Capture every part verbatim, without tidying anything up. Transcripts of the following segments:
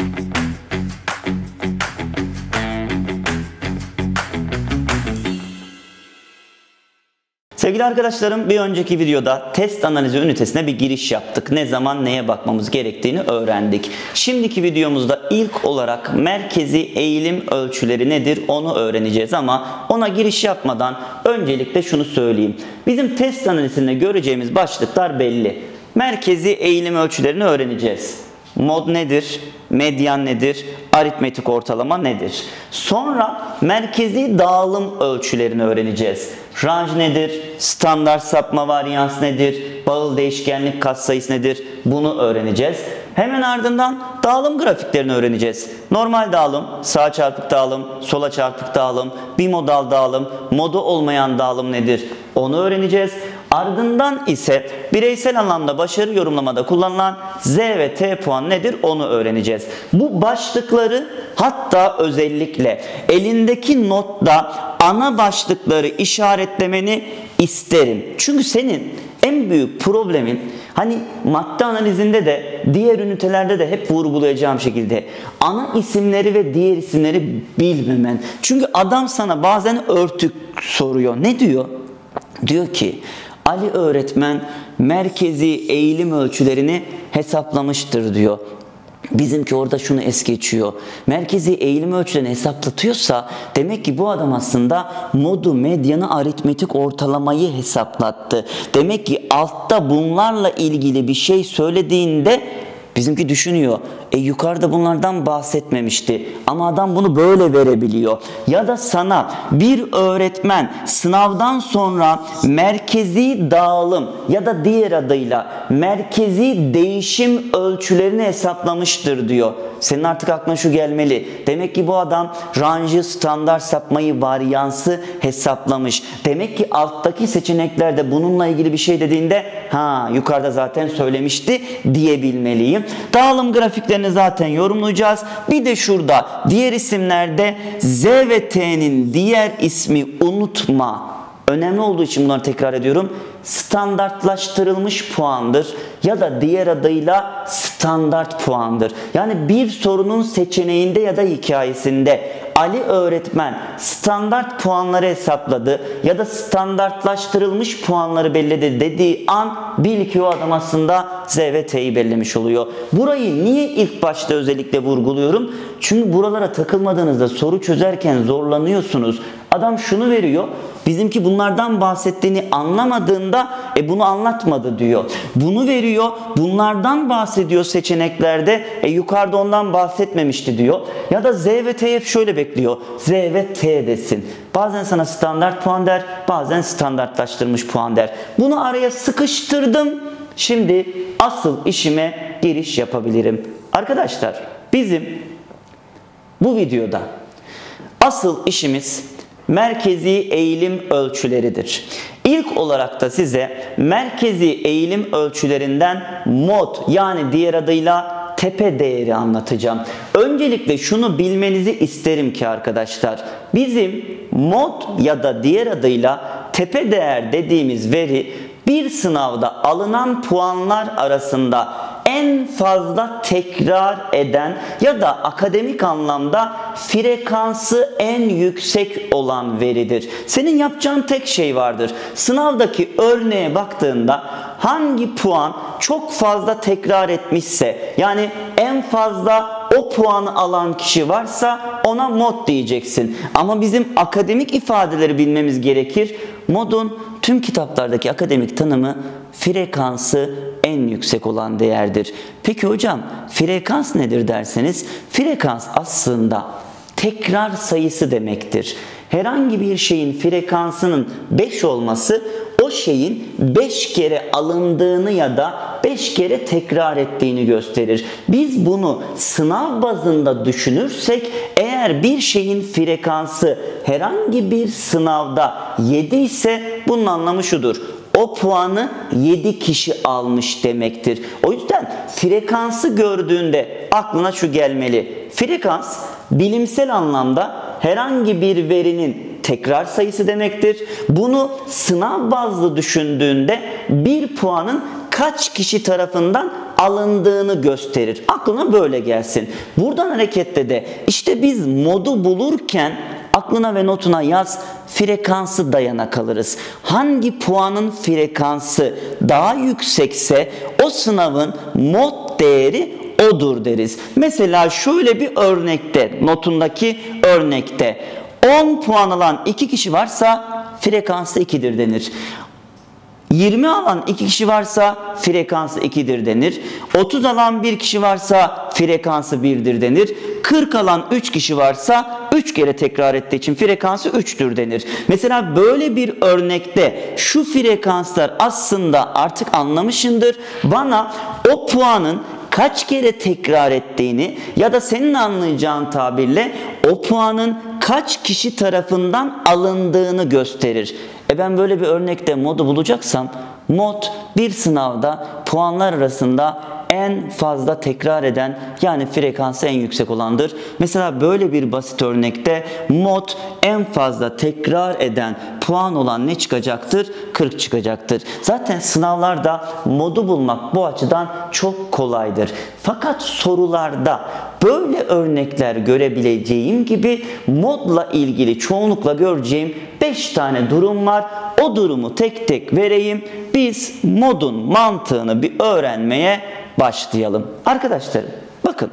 Sevgili arkadaşlarım, bir önceki videoda test analizi ünitesine bir giriş yaptık. Ne zaman neye bakmamız gerektiğini öğrendik. Şimdiki videomuzda ilk olarak merkezi eğilim ölçüleri nedir onu öğreneceğiz ama ona giriş yapmadan öncelikle şunu söyleyeyim. Bizim test analizinde göreceğimiz başlıklar belli. Merkezi eğilim ölçülerini öğreneceğiz. Mod nedir? Medyan nedir? Aritmetik ortalama nedir? Sonra merkezi dağılım ölçülerini öğreneceğiz. Range nedir? Standart sapma varyans nedir? Bağıl değişkenlik katsayısı nedir? Bunu öğreneceğiz. Hemen ardından dağılım grafiklerini öğreneceğiz. Normal dağılım, sağa çarpık dağılım, sola çarpık dağılım, bimodal dağılım, modu olmayan dağılım nedir? Onu öğreneceğiz. Ardından ise bireysel anlamda başarı yorumlamada kullanılan Z ve T puan nedir onu öğreneceğiz. Bu başlıkları hatta özellikle elindeki notta ana başlıkları işaretlemeni isterim. Çünkü senin en büyük problemin hani madde analizinde de diğer ünitelerde de hep vurgulayacağım şekilde ana isimleri ve diğer isimleri bilmemen. Çünkü adam sana bazen örtük soruyor. Ne diyor? Diyor ki Ali öğretmen merkezi eğilim ölçülerini hesaplamıştır diyor. Bizimki orada şunu es geçiyor. Merkezi eğilim ölçülerini hesaplatıyorsa demek ki bu adam aslında modu, medyanı, aritmetik ortalamayı hesaplattı. Demek ki altta bunlarla ilgili bir şey söylediğinde bizimki düşünüyor. E yukarıda bunlardan bahsetmemişti. Ama adam bunu böyle verebiliyor. Ya da sana bir öğretmen sınavdan sonra merkezi dağılım ya da diğer adıyla merkezi değişim ölçülerini hesaplamıştır diyor. Senin artık aklına şu gelmeli. Demek ki bu adam range'ı, standart sapmayı, varyansı hesaplamış. Demek ki alttaki seçeneklerde bununla ilgili bir şey dediğinde ha yukarıda zaten söylemişti diyebilmeliyim. Dağılım grafiklerini zaten yorumlayacağız. Bir de şurada diğer isimlerde Z ve T'nin diğer ismi unutma. Önemli olduğu için bunları tekrar ediyorum. Standartlaştırılmış puandır ya da diğer adıyla standart puandır. Yani bir sorunun seçeneğinde ya da hikayesinde Ali öğretmen standart puanları hesapladı ya da standartlaştırılmış puanları belirledi dediği an bil ki o adam aslında Z ve T'yi belirlemiş oluyor. Burayı niye ilk başta özellikle vurguluyorum? Çünkü buralara takılmadığınızda soru çözerken zorlanıyorsunuz. Adam şunu veriyor. Bizimki bunlardan bahsettiğini anlamadığında e bunu anlatmadı diyor. Bunu veriyor. Bunlardan bahsediyor seçeneklerde. E yukarıda ondan bahsetmemişti diyor. Ya da Z ve T'ye şöyle bekliyor. Z ve T desin. Bazen sana standart puan der. Bazen standartlaştırmış puan der. Bunu araya sıkıştırdım. Şimdi asıl işime giriş yapabilirim. Arkadaşlar bizim bu videoda asıl işimiz merkezi eğilim ölçüleridir. İlk olarak da size merkezi eğilim ölçülerinden mod yani diğer adıyla tepe değeri anlatacağım. Öncelikle şunu bilmenizi isterim ki arkadaşlar bizim mod ya da diğer adıyla tepe değer dediğimiz veri bir sınavda alınan puanlar arasında en fazla tekrar eden ya da akademik anlamda frekansı en yüksek olan veridir. Senin yapacağın tek şey vardır. Sınavdaki örneğe baktığında hangi puan çok fazla tekrar etmişse yani en fazla o puanı alan kişi varsa ona mod diyeceksin. Ama bizim akademik ifadeleri bilmemiz gerekir. Modun tüm kitaplardaki akademik tanımı frekansı en yüksek olan değerdir. Peki hocam frekans nedir derseniz frekans aslında tekrar sayısı demektir. Herhangi bir şeyin frekansının beş olması o şeyin beş kere alındığını ya da beş kere tekrar ettiğini gösterir. Biz bunu sınav bazında düşünürsek eğer bir şeyin frekansı herhangi bir sınavda yedi ise bunun anlamı şudur. O puanı yedi kişi almış demektir. O yüzden frekansı gördüğünde aklına şu gelmeli. Frekans bilimsel anlamda herhangi bir verinin tekrar sayısı demektir. Bunu sınav bazlı düşündüğünde bir puanın kaç kişi tarafından alındığını gösterir. Aklına böyle gelsin. Buradan hareketle de işte biz modu bulurken aklına ve notuna yaz, frekansı dayana kalırız. Hangi puanın frekansı daha yüksekse o sınavın mod değeri odur deriz. Mesela şöyle bir örnekte, notundaki örnekte on puan alan iki kişi varsa frekansı ikidir denir. yirmi alan iki kişi varsa frekansı ikidir denir. otuz alan bir kişi varsa frekansı birdir denir. kırk alan üç kişi varsa üç kere tekrar ettiği için frekansı üçtür denir. Mesela böyle bir örnekte şu frekanslar aslında artık anlamışındır. Bana o puanın kaç kere tekrar ettiğini ya da senin anlayacağın tabirle o puanın kaç kişi tarafından alındığını gösterir. E ben böyle bir örnekte modu bulacaksam mod bir sınavda puanlar arasında en fazla tekrar eden, yani frekansı en yüksek olandır. Mesela böyle bir basit örnekte mod en fazla tekrar eden puan olan ne çıkacaktır? kırk çıkacaktır. Zaten sınavlarda modu bulmak bu açıdan çok kolaydır. Fakat sorularda böyle örnekler görebileceğim gibi modla ilgili çoğunlukla göreceğim beş tane durum var. O durumu tek tek vereyim. Biz modun mantığını bir öğrenmeye başlayalım. Arkadaşlarım bakın,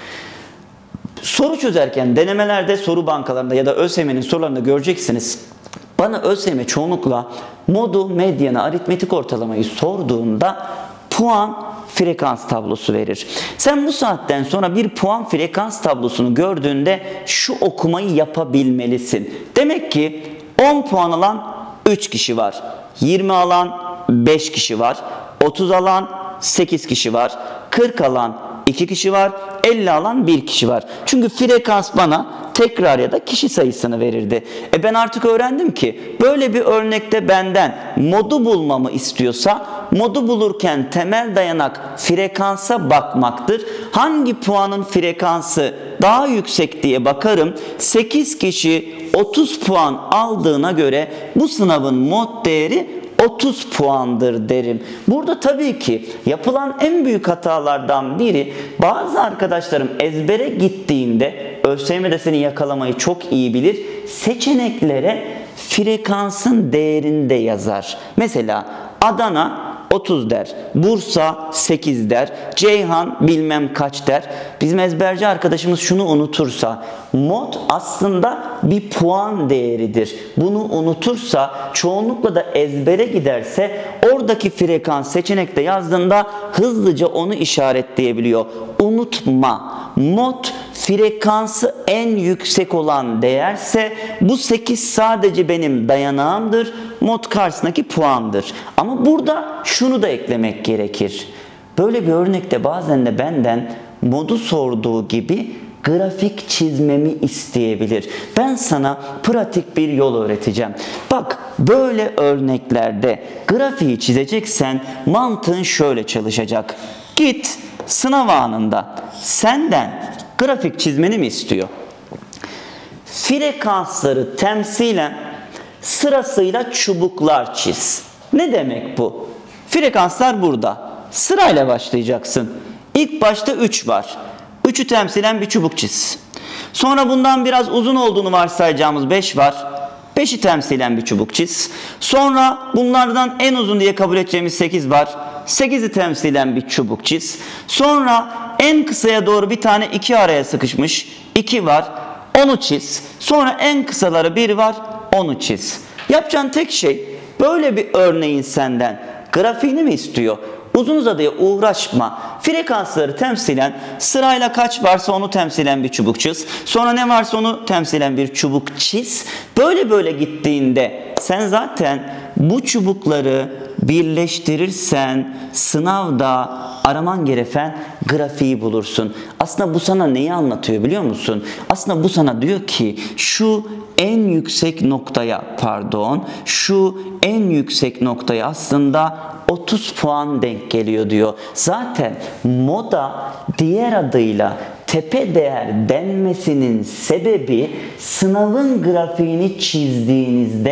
soru çözerken denemelerde, soru bankalarında ya da ÖSYM'nin sorularında göreceksiniz. Bana ÖSYM çoğunlukla modu, medyanı, aritmetik ortalamayı sorduğunda puan frekans tablosu verir. Sen bu saatten sonra bir puan frekans tablosunu gördüğünde şu okumayı yapabilmelisin. Demek ki on puan alan üç kişi var. yirmi alan beş kişi var. otuz alan sekiz kişi var. kırk alan iki kişi var. elli alan bir kişi var. Çünkü frekans bana tekrar ya da kişi sayısını verirdi. E ben artık öğrendim ki böyle bir örnekte benden modu bulmamı istiyorsa modu bulurken temel dayanak frekansa bakmaktır. Hangi puanın frekansı daha yüksek diye bakarım. sekiz kişi otuz puan aldığına göre bu sınavın mod değeri otuz puandır derim. Burada tabii ki yapılan en büyük hatalardan biri, bazı arkadaşlarım ezbere gittiğinde, ÖSYM de seni yakalamayı çok iyi bilir, seçeneklere frekansın değerinde yazar. Mesela Adana otuz der, Bursa sekiz der, Ceyhan bilmem kaç der. Bizim ezberci arkadaşımız şunu unutursa, mod aslında bir puan değeridir. Bunu unutursa, çoğunlukla da ezbere giderse, oradaki frekans seçenekte yazdığında hızlıca onu işaretleyebiliyor. Unutma, mod frekansı en yüksek olan değerse bu sekiz sadece benim dayanağımdır. Mod karşısındaki puandır. Ama burada şunu da eklemek gerekir. Böyle bir örnekte bazen de benden modu sorduğu gibi grafik çizmemi isteyebilir. Ben sana pratik bir yol öğreteceğim. Bak, böyle örneklerde grafiği çizeceksen mantığın şöyle çalışacak. Git sınav anında senden grafik çizmeni mi istiyor? Frekansları temsilen sırasıyla çubuklar çiz. Ne demek bu? Frekanslar burada. Sırayla başlayacaksın. İlk başta üç var. üçü temsilen bir çubuk çiz. Sonra bundan biraz uzun olduğunu varsayacağımız beş var. beşi temsilen bir çubuk çiz. Sonra bunlardan en uzun diye kabul edeceğimiz sekiz var. sekizi temsilen bir çubuk çiz. Sonra en kısaya doğru bir tane iki araya sıkışmış iki var. onu çiz. Sonra en kısaları bir var. onu çiz. Yapacağın tek şey, böyle bir örneğin senden grafiğini mi istiyor? Uzun uzadıya uğraşma. Frekansları temsilen sırayla kaç varsa onu temsilen bir çubuk çiz. Sonra ne varsa onu temsilen bir çubuk çiz. Böyle böyle gittiğinde sen zaten bu çubukları birleştirirsen sınavda araman gereken grafiği bulursun. Aslında bu sana neyi anlatıyor biliyor musun? Aslında bu sana diyor ki şu en yüksek noktaya pardon şu en yüksek noktaya aslında otuz puan denk geliyor diyor. Zaten moda diğer adıyla tepe değer denmesinin sebebi, sınavın grafiğini çizdiğinizde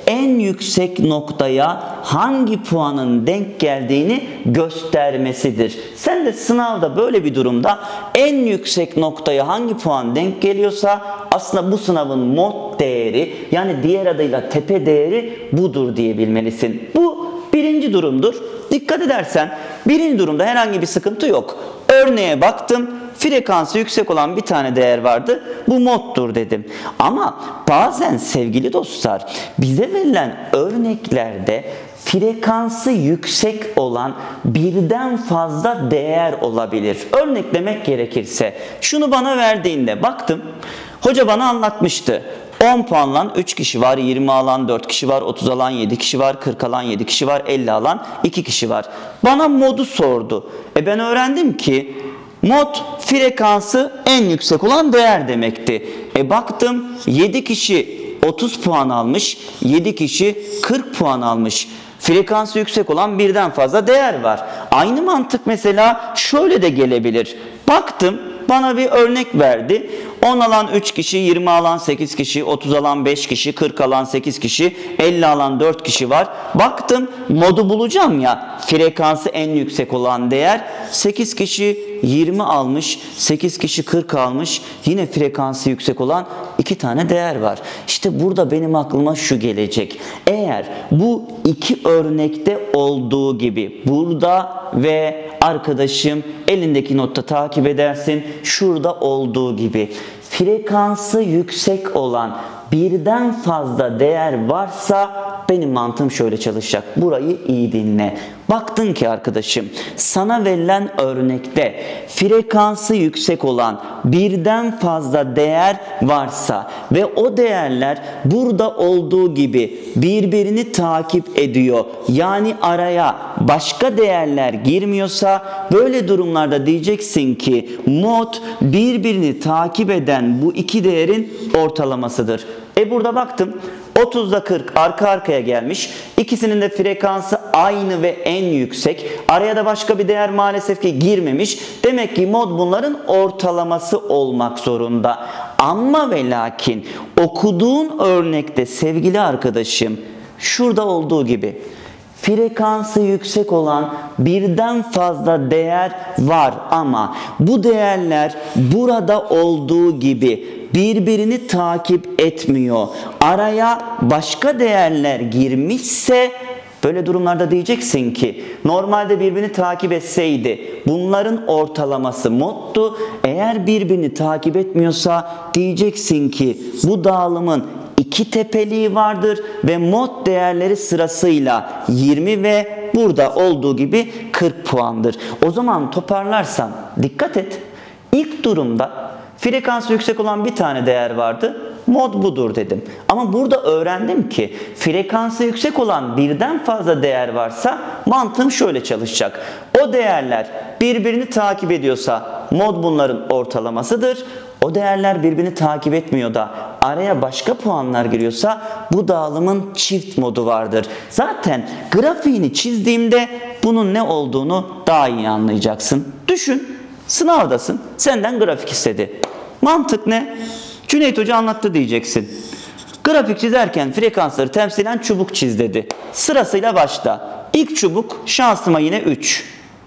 en yüksek noktaya hangi puanın denk geldiğini göstermesidir. Sen de sınavda böyle bir durumda en yüksek noktaya hangi puan denk geliyorsa aslında bu sınavın mod değeri, yani diğer adıyla tepe değeri budur diyebilmelisin. Bu birinci durumdur. Dikkat edersen birinci durumda herhangi bir sıkıntı yok. Örneğe baktım. Frekansı yüksek olan bir tane değer vardı. Bu moddur dedim. Ama bazen sevgili dostlar, bize verilen örneklerde frekansı yüksek olan birden fazla değer olabilir. Örneklemek gerekirse şunu bana verdiğinde baktım. Hoca bana anlatmıştı. on puan alan üç kişi var, yirmi alan dört kişi var, otuz alan yedi kişi var, kırk alan yedi kişi var, elli alan iki kişi var. Bana modu sordu. E ben öğrendim ki mod frekansı en yüksek olan değer demekti. E baktım yedi kişi otuz puan almış, yedi kişi kırk puan almış. Frekansı yüksek olan birden fazla değer var. Aynı mantık mesela şöyle de gelebilir. Baktım bana bir örnek verdi. on alan üç kişi, yirmi alan sekiz kişi, otuz alan beş kişi, kırk alan sekiz kişi, elli alan dört kişi var. Baktım modu bulacağım ya, frekansı en yüksek olan değer sekiz kişi yirmi almış, sekiz kişi kırk almış. Yine frekansı yüksek olan iki tane değer var. İşte burada benim aklıma şu gelecek. Eğer bu iki örnekte olduğu gibi burada ve arkadaşım elindeki notta takip edersin, şurada olduğu gibi frekansı yüksek olan birden fazla değer varsa benim mantığım şöyle çalışacak. Burayı iyi dinle. Baktın ki arkadaşım sana verilen örnekte frekansı yüksek olan birden fazla değer varsa ve o değerler burada olduğu gibi birbirini takip ediyor, yani araya başka değerler girmiyorsa böyle durumlarda diyeceksin ki mod birbirini takip eden bu iki değerin ortalamasıdır. E burada baktım otuzda kırk arka arkaya gelmiş. İkisinin de frekansı aynı ve en yüksek. Araya da başka bir değer maalesef ki girmemiş. Demek ki mod bunların ortalaması olmak zorunda. Ama ve lakin okuduğun örnekte sevgili arkadaşım şurada olduğu gibi frekansı yüksek olan birden fazla değer var ama bu değerler burada olduğu gibi birbirini takip etmiyor. Araya başka değerler girmişse böyle durumlarda diyeceksin ki normalde birbirini takip etseydi bunların ortalaması moddu. Eğer birbirini takip etmiyorsa diyeceksin ki bu dağılımın iki tepeliği vardır ve mod değerleri sırasıyla yirmi ve burada olduğu gibi kırk puandır. O zaman toparlarsam dikkat et. İlk durumda frekansı yüksek olan bir tane değer vardı. Mod budur dedim. Ama burada öğrendim ki frekansı yüksek olan birden fazla değer varsa mantığım şöyle çalışacak. O değerler birbirini takip ediyorsa mod bunların ortalamasıdır. O değerler birbirini takip etmiyor da araya başka puanlar giriyorsa bu dağılımın çift modu vardır. Zaten grafiğini çizdiğimde bunun ne olduğunu daha iyi anlayacaksın. Düşün, sınavdasın, senden grafik istedi. Mantık ne? Cüneyt Hoca anlattı diyeceksin. Grafik çizerken frekansları temsilen çubuk çiz dedi. Sırasıyla başla. İlk çubuk şansıma yine üç.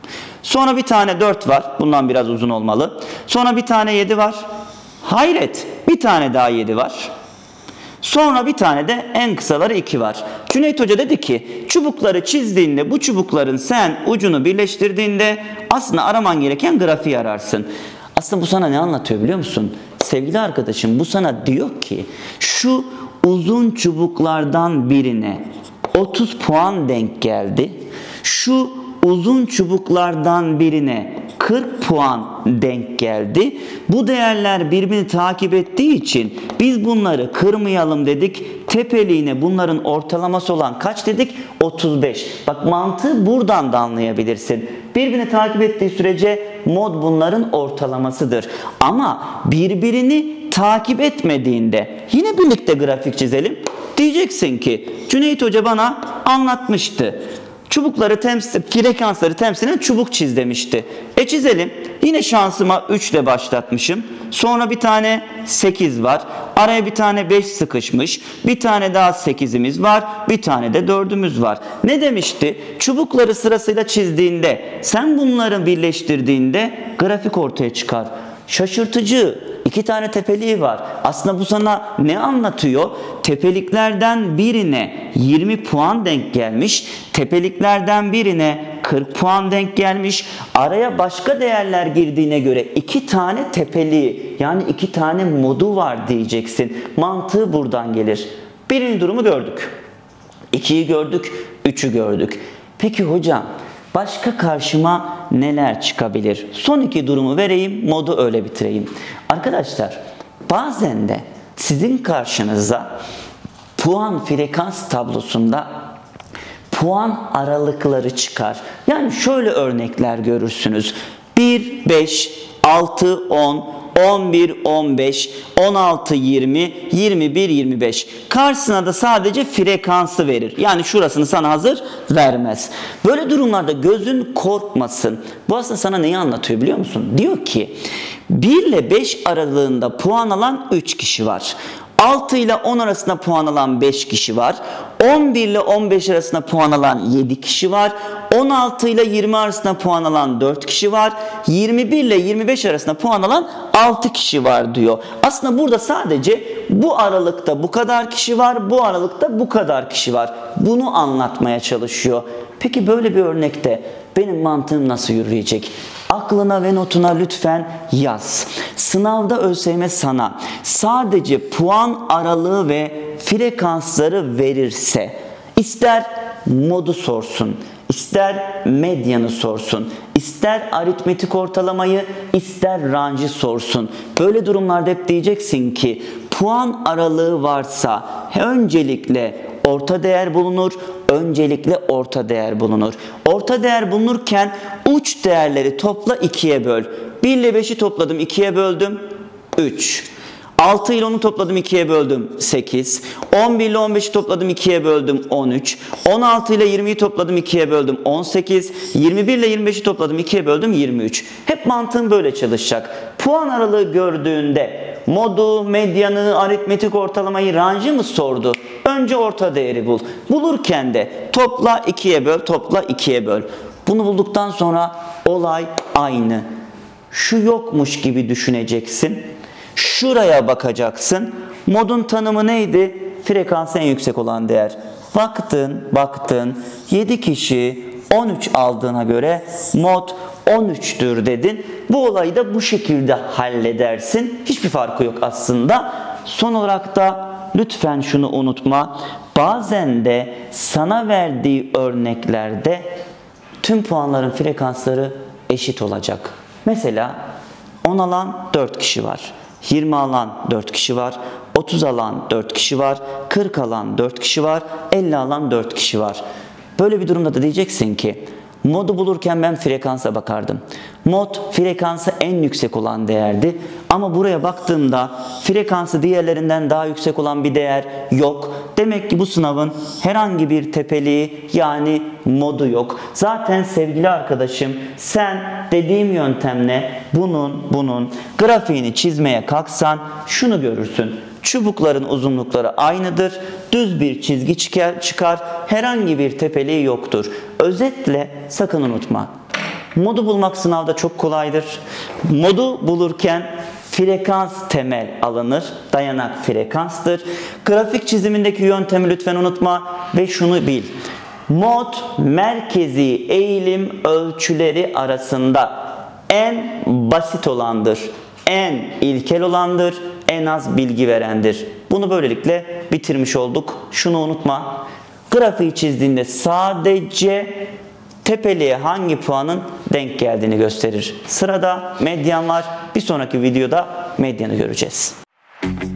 Sonra bir tane dört var. Bundan biraz uzun olmalı. Sonra bir tane yedi var. Hayret, bir tane daha yedi var. Sonra bir tane de en kısaları iki var. Cüneyt Hoca dedi ki çubukları çizdiğinde bu çubukların sen ucunu birleştirdiğinde aslında araman gereken grafiği ararsın. Aslında bu sana ne anlatıyor biliyor musun? Sevgili arkadaşım, bu sana diyor ki şu uzun çubuklardan birine otuz puan denk geldi. Şu uzun çubuklardan birine kırk puan denk geldi. Bu değerler birbirini takip ettiği için biz bunları kırmayalım dedik. Tepeliğine bunların ortalaması olan kaç dedik? otuz beş. Bak mantığı buradan da anlayabilirsin. Birbirini takip ettiği sürece mod bunların ortalamasıdır. Ama birbirini takip etmediğinde yine birlikte grafik çizelim. Diyeceksin ki Cüneyt Hoca bana anlatmıştı. Çubukları temsil, frekansları temsilen çubuk çiz demişti. E çizelim. Yine şansıma üç ile başlatmışım. Sonra bir tane sekiz var. Araya bir tane beş sıkışmış. Bir tane daha sekizimiz var. Bir tane de dördümüz var. Ne demişti? Çubukları sırasıyla çizdiğinde, sen bunları birleştirdiğinde grafik ortaya çıkar. Şaşırtıcı. İki tane tepeliği var. Aslında bu sana ne anlatıyor? Tepeliklerden birine yirmi puan denk gelmiş. Tepeliklerden birine kırk puan denk gelmiş. Araya başka değerler girdiğine göre iki tane tepeliği, yani iki tane modu var diyeceksin. Mantığı buradan gelir. Birinci durumu gördük. ikiyi gördük. Üçü gördük. Peki hocam, başka karşıma neler çıkabilir? Son iki durumu vereyim, modu öyle bitireyim. Arkadaşlar, bazen de sizin karşınıza puan frekans tablosunda puan aralıkları çıkar. Yani şöyle örnekler görürsünüz. bir, beş, altı, on, on bir, on beş, on altı, yirmi, yirmi bir, yirmi beş. Karşısına da sadece frekansı verir. Yani şurasını sana hazır vermez. Böyle durumlarda gözün korkmasın. Bu aslında sana neyi anlatıyor biliyor musun? Diyor ki bir ile beş aralığında puan alan üç kişi var. altı ile on arasında puan alan beş kişi var. on bir ile on beş arasında puan alan yedi kişi var. on altı ile yirmi arasında puan alan dört kişi var. yirmi bir ile yirmi beş arasında puan alan altı kişi var diyor. Aslında burada sadece bu aralıkta bu kadar kişi var, bu aralıkta bu kadar kişi var. Bunu anlatmaya çalışıyor. Peki böyle bir örnekte benim mantığım nasıl yürüyecek? Aklına ve notuna lütfen yaz. Sınavda ÖSYM sana sadece puan aralığı ve frekansları verirse, ister modu sorsun, ister medyanı sorsun, ister aritmetik ortalamayı, ister rancı sorsun. Böyle durumlarda hep diyeceksin ki puan aralığı varsa öncelikle orta değer bulunur. Öncelikle orta değer bulunur. Orta değer bulunurken uç değerleri topla ikiye böl. bir ile beşi topladım, ikiye böldüm. üç. altı ile onu topladım, ikiye böldüm. sekiz. on bir ile on beşi topladım, ikiye böldüm. on üç. on altı ile yirmiyi topladım, ikiye böldüm. on sekiz. yirmi bir ile yirmi beşi topladım, ikiye böldüm. yirmi üç. Hep mantığın böyle çalışacak. Puan aralığı gördüğünde modu, medyanı, aritmetik ortalamayı, rancı mı sordu? Önce orta değeri bul. Bulurken de topla ikiye böl, topla ikiye böl. Bunu bulduktan sonra olay aynı. Şu yokmuş gibi düşüneceksin. Şuraya bakacaksın. Modun tanımı neydi? Frekansı en yüksek olan değer. Baktın, baktın. yedi kişi on üç aldığına göre mod on üçtür dedin. Bu olayı da bu şekilde halledersin. Hiçbir farkı yok aslında. Son olarak da lütfen şunu unutma. Bazen de sana verdiği örneklerde tüm puanların frekansları eşit olacak. Mesela on alan dört kişi var. yirmi alan dört kişi var. otuz alan dört kişi var. kırk alan dört kişi var. elli alan dört kişi var. Böyle bir durumda da diyeceksin ki modu bulurken ben frekansa bakardım. Mod frekansı en yüksek olan değerdi. Ama buraya baktığımda frekansı diğerlerinden daha yüksek olan bir değer yok. Demek ki bu sınavın herhangi bir tepeliği, yani modu yok. Zaten sevgili arkadaşım, sen dediğim yöntemle bunun bunun grafiğini çizmeye kalksan şunu görürsün. Çubukların uzunlukları aynıdır. Düz bir çizgi çıkar, çıkar. Herhangi bir tepeliği yoktur. Özetle sakın unutma. Modu bulmak sınavda çok kolaydır. Modu bulurken frekans temel alınır. Dayanak frekanstır. Grafik çizimindeki yöntemi lütfen unutma ve şunu bil. Mod merkezi eğilim ölçüleri arasında en basit olandır. En ilkel olandır. En az bilgi verendir. Bunu böylelikle bitirmiş olduk. Şunu unutma. Grafiği çizdiğinde sadece tepeliğe hangi puanın denk geldiğini gösterir. Sırada medyan var. Bir sonraki videoda medyanı göreceğiz.